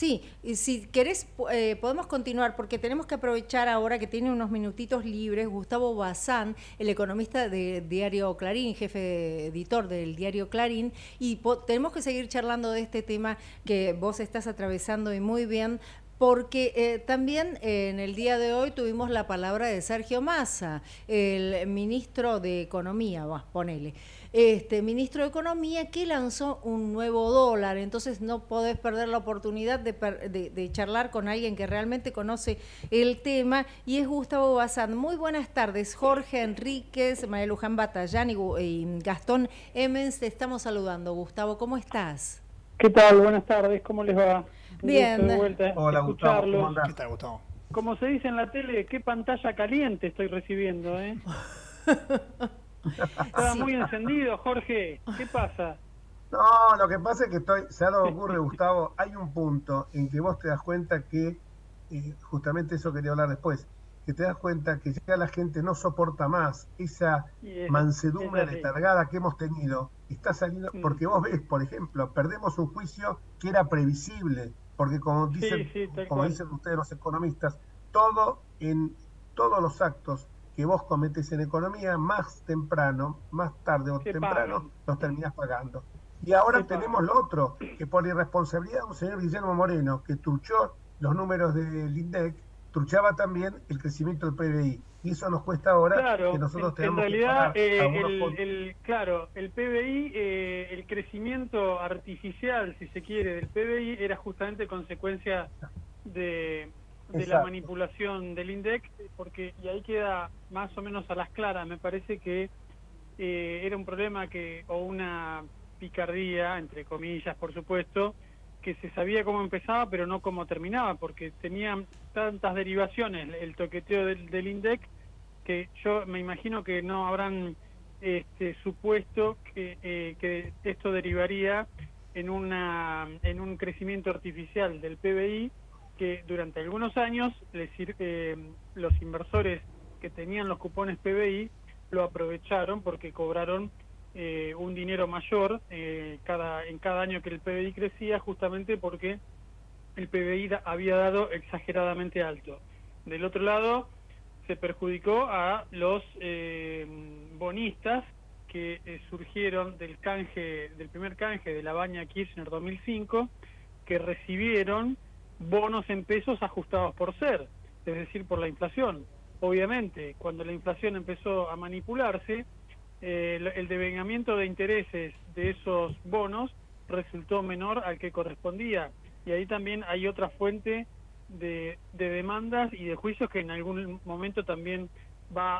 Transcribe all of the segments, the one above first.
Sí, y si querés podemos continuar porque tenemos que aprovechar ahora que tiene unos minutitos libres Gustavo Bazán, el economista de Diario Clarín, jefe editor del Diario Clarín, y tenemos que seguir charlando de este tema que vos estás atravesando y muy bien. Porque también en el día de hoy tuvimos la palabra de Sergio Massa, el ministro de Economía, ponele, ministro de Economía que lanzó un nuevo dólar. Entonces no podés perder la oportunidad de charlar con alguien que realmente conoce el tema y es Gustavo Bazán. Muy buenas tardes, Jorge Enríquez, María Luján Batallán y Gastón Emens, te estamos saludando. Gustavo, ¿cómo estás? ¿Qué tal? Buenas tardes, ¿cómo les va? Un gusto de Bien. vuelta Hola Gustavo, ¿cómo escucharlos. andás? ¿Qué tal, Gustavo? Como se dice en la tele, qué pantalla caliente estoy recibiendo, ¿eh? Estaba Sí. muy encendido, Jorge. ¿Qué pasa? No, lo que pasa es que ¿sabes lo que ocurre, Gustavo? Hay un punto en que vos te das cuenta que, justamente eso quería hablar después, que te das cuenta que ya la gente no soporta más esa Y es mansedumbre así. letargada que hemos tenido. Está saliendo, Mm. porque vos ves, por ejemplo, perdemos un juicio que era previsible, porque Sí, sí, tal como cual. dicen ustedes los economistas, todo en todos los actos que vos cometés en economía, más temprano, más tarde o Se temprano, pagan. los Mm. terminás pagando. Y Se ahora tenemos pagan. lo otro, que por irresponsabilidad de un señor Guillermo Moreno, que truchó los números del INDEC, truchaba también el crecimiento del PBI. Y eso nos cuesta ahora que Claro, nosotros en tenemos que realidad, pagar algunos fondos. claro, el PBI, el crecimiento artificial, si se quiere, del PBI era justamente consecuencia de, de la Exacto. manipulación del INDEC, porque, y ahí queda más o menos a las claras, me parece que era un problema o una picardía, entre comillas, por supuesto, que se sabía cómo empezaba, pero no cómo terminaba, porque tenían tantas derivaciones el toqueteo del INDEC, que yo me imagino que no habrán supuesto que esto derivaría en un crecimiento artificial del PBI que durante algunos años los inversores que tenían los cupones PBI lo aprovecharon porque cobraron un dinero mayor en cada año que el PBI crecía, justamente porque el PBI había dado exageradamente alto. Del otro lado, se perjudicó a los bonistas que surgieron del primer canje de la Baña Kirchner 2005, que recibieron bonos en pesos ajustados por ser, es decir, por la inflación. Obviamente, cuando la inflación empezó a manipularse, el devengamiento de intereses de esos bonos resultó menor al que correspondía. Y ahí también hay otra fuente de demandas y de juicios que en algún momento también va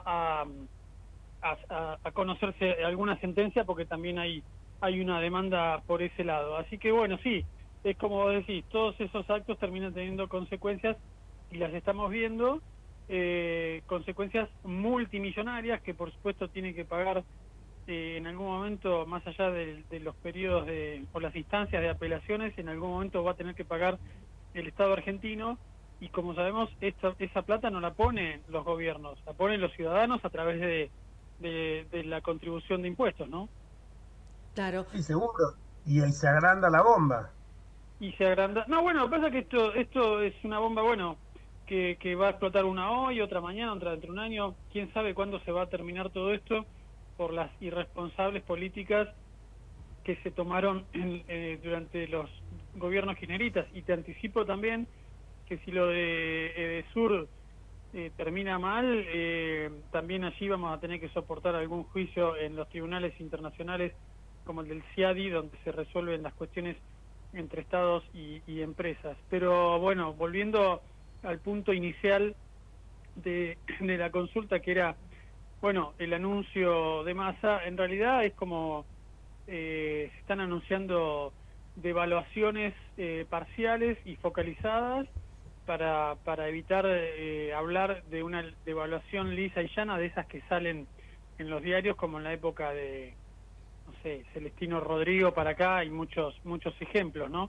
a conocerse alguna sentencia, porque también hay una demanda por ese lado. Así que bueno, sí, es como vos decís, todos esos actos terminan teniendo consecuencias y las estamos viendo, consecuencias multimillonarias que por supuesto tienen que pagar en algún momento, más allá de los periodos o las instancias de apelaciones, en algún momento va a tener que pagar el Estado argentino, y como sabemos, esa plata no la ponen los gobiernos, la ponen los ciudadanos a través de la contribución de impuestos, ¿no? Claro. Sí, seguro. Y ahí se agranda la bomba. Y se agranda. No, bueno, pasa que esto es una bomba, bueno, que va a explotar una hoy, otra mañana, otra dentro de un año. Quién sabe cuándo se va a terminar todo esto por las irresponsables políticas que se tomaron durante los gobiernos kirchneristas. Y te anticipo también que si lo de Edesur termina mal, también allí vamos a tener que soportar algún juicio en los tribunales internacionales como el del CIADI, donde se resuelven las cuestiones entre estados y empresas. Pero bueno, volviendo al punto inicial de la consulta, que era, bueno, el anuncio de Massa, en realidad es como se están anunciando devaluaciones parciales y focalizadas para evitar hablar de una devaluación lisa y llana, de esas que salen en los diarios, como en la época de, no sé, Celestino Rodrigo para acá, hay muchos ejemplos, ¿no?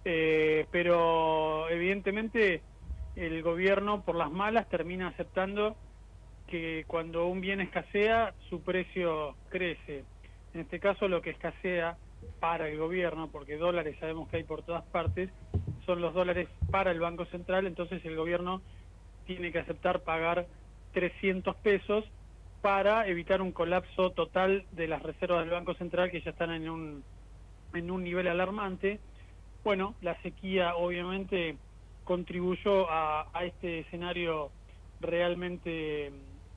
Pero evidentemente el gobierno, por las malas, termina aceptando que cuando un bien escasea, su precio crece. En este caso, lo que escasea para el gobierno, porque dólares sabemos que hay por todas partes, son los dólares para el Banco Central, entonces el gobierno tiene que aceptar pagar 300 pesos para evitar un colapso total de las reservas del Banco Central, que ya están en un nivel alarmante. Bueno, la sequía obviamente contribuyó a este escenario realmente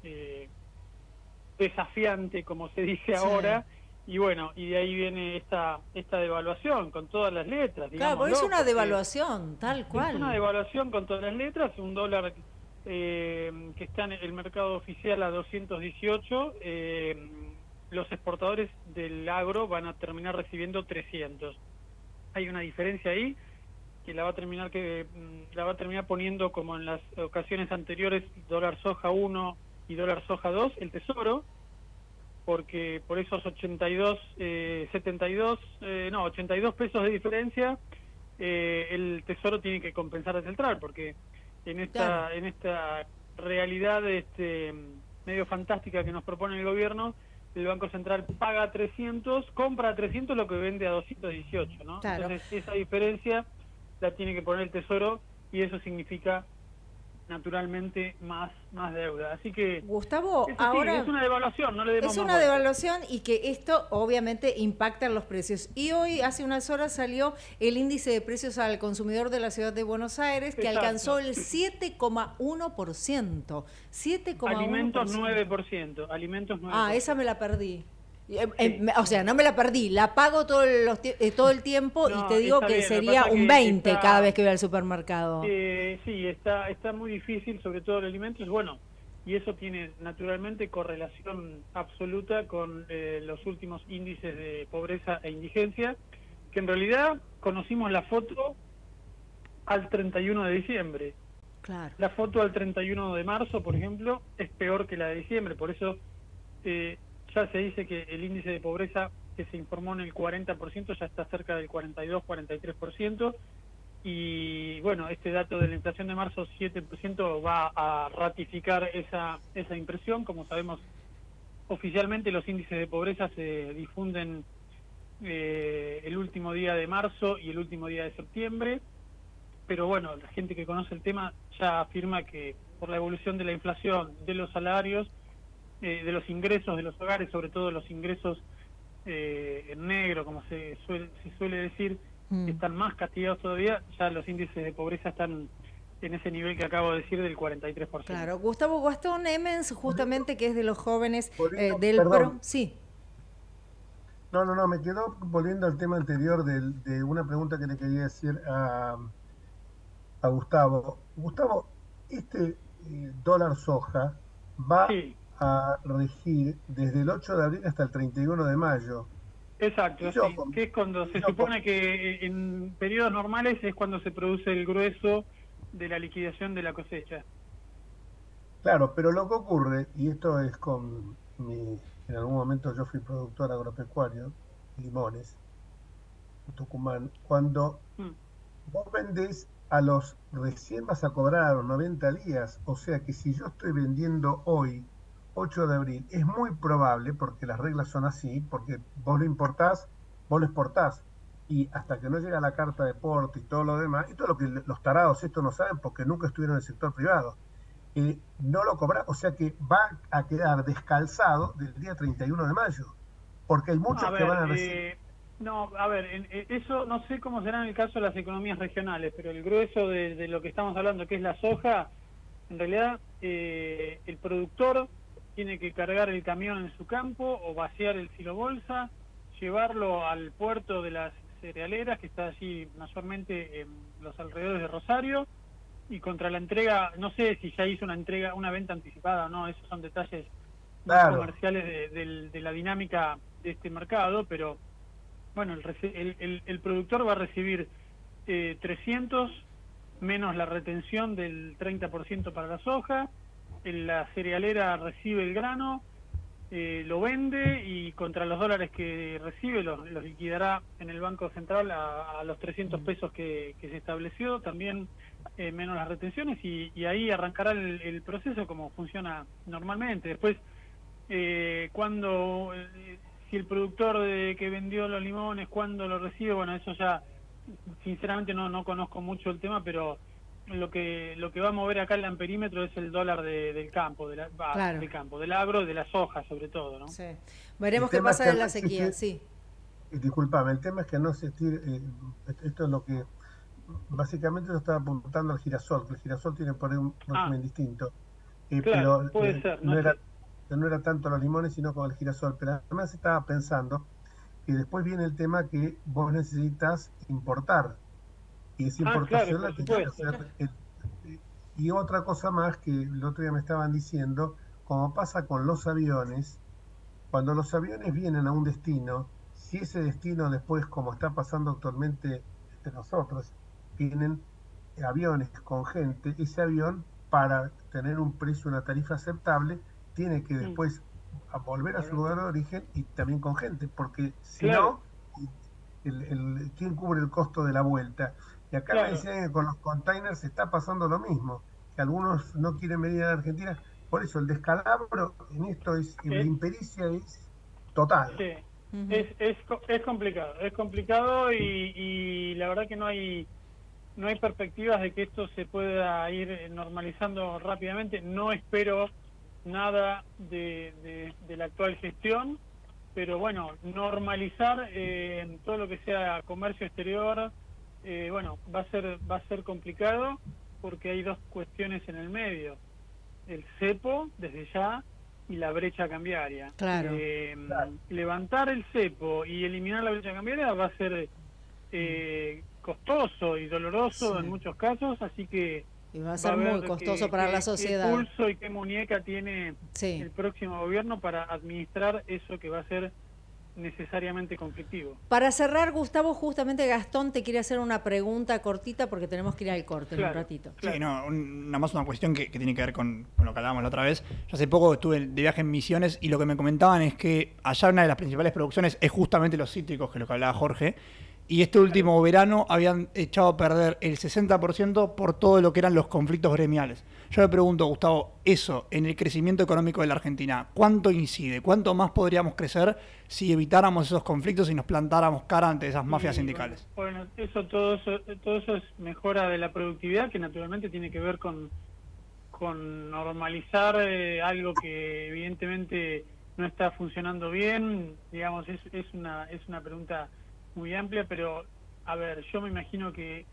desafiante, como se dice ahora, y bueno, y de ahí viene esta devaluación con todas las letras, Claro, porque es una devaluación, tal cual. Es una devaluación con todas las letras, un dólar que está en el mercado oficial a 218, los exportadores del agro van a terminar recibiendo 300. Hay una diferencia ahí que la va a terminar poniendo, como en las ocasiones anteriores, dólar soja 1 y dólar soja 2, el Tesoro, porque por esos 82 pesos de diferencia, el Tesoro tiene que compensar al Central, porque en esta realidad medio fantástica que nos propone el gobierno, el Banco Central paga 300, compra a 300 lo que vende a 218, ¿no? Claro. Entonces esa diferencia la tiene que poner el Tesoro, y eso significa naturalmente más deuda. Así que, Gustavo, sí, ahora es una devaluación, no le demos es más una vueltas. devaluación, y que esto obviamente impacta en los precios. Y hoy, hace unas horas, salió el índice de precios al consumidor de la ciudad de Buenos Aires, que Exacto. alcanzó el 7,1%. 7,1%. Alimentos 9%. Alimentos 9%. Ah, esa me la perdí. O sea, no me la perdí, la pago todo el tiempo, No, y te digo está que bien, lo que sería pasa un que 20 está, cada vez que voy al supermercado. Sí, está muy difícil, sobre todo los alimentos, bueno, y eso tiene naturalmente correlación absoluta con los últimos índices de pobreza e indigencia, que en realidad conocimos la foto al 31 de diciembre. Claro. La foto al 31 de marzo, por ejemplo, es peor que la de diciembre, por eso ya se dice que el índice de pobreza, que se informó en el 40%, ya está cerca del 42-43%, y bueno, este dato de la inflación de marzo, 7%, va a ratificar esa impresión. Como sabemos, oficialmente los índices de pobreza se difunden el último día de marzo y el último día de septiembre, pero bueno, la gente que conoce el tema ya afirma que por la evolución de la inflación, de los salarios, de los ingresos de los hogares, sobre todo los ingresos en negro, como se suele decir, que están más castigados todavía, ya los índices de pobreza están en ese nivel que acabo de decir, del 43%. Claro. Gustavo Gastón Emens, justamente, que es de los jóvenes del perdón. PRO. Sí. No, me quedó volviendo al tema anterior de una pregunta que le quería decir a Gustavo. Gustavo, este dólar soja va a regir desde el 8 de abril hasta el 31 de mayo. Exacto, sí, que es cuando se supone que en periodos normales es cuando se produce el grueso de la liquidación de la cosecha. Claro, pero lo que ocurre, y esto es en algún momento yo fui productor agropecuario, limones, en Tucumán, cuando vos vendés recién vas a cobrar a los 90 días, o sea que si yo estoy vendiendo hoy, 8 de abril, es muy probable, porque las reglas son así, porque vos lo importás, vos lo exportás, y hasta que no llega la carta de porte y todo lo demás, y todo lo que los tarados esto no saben porque nunca estuvieron en el sector privado, no lo cobra, o sea que va a quedar descalzado del día 31 de mayo, porque hay muchos que van a recibir. Eso no sé cómo será en el caso de las economías regionales, pero el grueso de lo que estamos hablando, que es la soja, en realidad el productor tiene que cargar el camión en su campo o vaciar el silobolsa, llevarlo al puerto de las cerealeras, que está allí mayormente en los alrededores de Rosario, y contra la entrega, no sé si ya hizo una venta anticipada o no, esos son detalles más comerciales de la dinámica de este mercado, pero bueno, el productor va a recibir 300 menos la retención del 30% para la soja, la cerealera recibe el grano, lo vende, y contra los dólares que recibe los liquidará en el Banco Central a los 300 pesos que se estableció, también menos las retenciones, y ahí arrancará el proceso como funciona normalmente. Después, si el productor que vendió los limones, cuando lo recibe, bueno, eso ya sinceramente no conozco mucho el tema, pero lo que va a mover acá el amperímetro es el dólar del campo, Claro. del campo, del agro, de las hojas sobre todo, ¿no? Sí. Veremos El qué tema es pasa que en no la sequía, existe, sí. disculpame, el tema es que no se estire, esto es lo que básicamente lo estaba apuntando al girasol, que el girasol tiene por ahí un Ah, régimen distinto, claro, pero puede ser, no sé. no era tanto los limones, sino con el girasol. Pero además estaba pensando que después viene el tema que vos necesitas importar, y esa Ah, claro, importación la por tenés que supuesto. hacer. Y otra cosa más que el otro día me estaban diciendo, como pasa con los aviones, cuando los aviones vienen a un destino, si ese destino después, como está pasando actualmente entre nosotros, tienen aviones con gente, ese avión, para tener un precio, una tarifa aceptable, tiene que Mm, después volver a su lugar de origen y también con gente, porque si claro, no, ¿quién cubre el costo de la vuelta? Y acá me claro. decían que con los containers está pasando lo mismo, que algunos no quieren venir a la Argentina. Por eso el descalabro en esto es, la Eh, impericia es total. sí, Ujú. es complicado y la verdad que no hay perspectivas de que esto se pueda ir normalizando rápidamente. No espero nada de la actual gestión, pero bueno, normalizar todo lo que sea comercio exterior, bueno, va a ser complicado porque hay dos cuestiones en el medio: el cepo desde ya y la brecha cambiaria. Claro. Levantar el cepo y eliminar la brecha cambiaria va a ser costoso y doloroso en Sí. muchos casos, así que Y va a va a ser muy ver costoso para la qué sociedad. pulso y qué muñeca tiene Sí. el próximo gobierno para administrar eso que va a ser necesariamente conflictivo. Para cerrar, Gustavo, justamente Gastón te quiere hacer una pregunta cortita porque tenemos que ir al corte en un Claro, ratito. Sí, claro. no, nada más una cuestión que tiene que ver con lo que hablábamos la otra vez. Yo hace poco estuve de viaje en Misiones y lo que me comentaban es que allá una de las principales producciones es justamente los cítricos, que es lo que hablaba Jorge. Y este último verano habían echado a perder el 60% por todo lo que eran los conflictos gremiales. Yo me pregunto, Gustavo, eso en el crecimiento económico de la Argentina, ¿cuánto incide? ¿Cuánto más podríamos crecer si evitáramos esos conflictos y nos plantáramos cara ante esas mafias Y sindicales? bueno, todo eso es mejora de la productividad, que naturalmente tiene que ver con normalizar algo que evidentemente no está funcionando bien. Digamos, es una pregunta muy amplia, pero a ver, yo me imagino que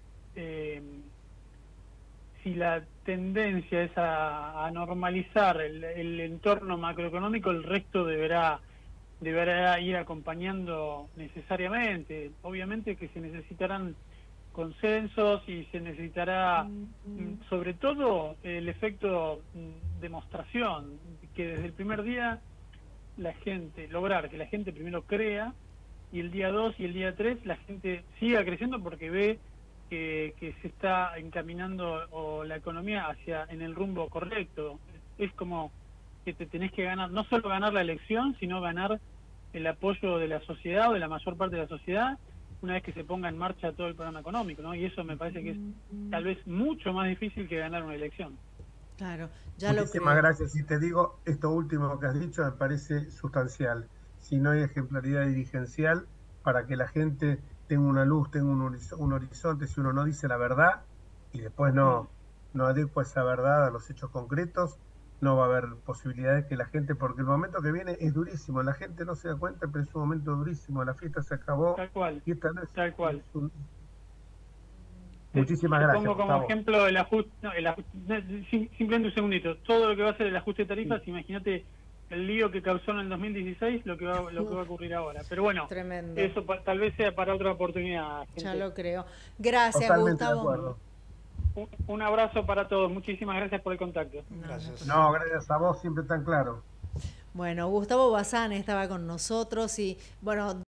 si la tendencia es a normalizar el entorno macroeconómico, el resto deberá ir acompañando necesariamente. Obviamente que se necesitarán consensos y se necesitará sobre todo el efecto demostración, que desde el primer día lograr que la gente primero crea, y el día 2 y el día 3 la gente siga creciendo porque ve que se está encaminando la economía en el rumbo correcto. Es como que te tenés que ganar, no solo ganar la elección, sino ganar el apoyo de la sociedad o de la mayor parte de la sociedad una vez que se ponga en marcha todo el programa económico, ¿no? Y eso me parece que es tal vez mucho más difícil que ganar una elección. Claro, ya lo Muchísimas creo. gracias. Y te digo, esto último que has dicho me parece sustancial. Si no hay ejemplaridad dirigencial para que la gente tenga una luz, tenga un horizonte, si uno no dice la verdad y después Mm. no adecua esa verdad a los hechos concretos, no va a haber posibilidades que la gente, porque el momento que viene es durísimo, la gente no se da cuenta, pero es un momento durísimo, la fiesta se acabó Tal cual, y esta no es, tal cual. Muchísimas Te gracias, pongo como Gustavo. ejemplo el ajuste, simplemente un segundito, todo lo que va a ser el ajuste de tarifas, imagínate el lío que causó en el 2016, lo que va a ocurrir ahora. Pero bueno, Tremendo. eso tal vez sea para otra oportunidad, gente. Ya lo creo. Gracias, Totalmente de Gustavo. acuerdo. Un abrazo para todos, muchísimas gracias por el contacto. Gracias. No, gracias a vos, siempre tan claro. Bueno, Gustavo Bazán estaba con nosotros y bueno.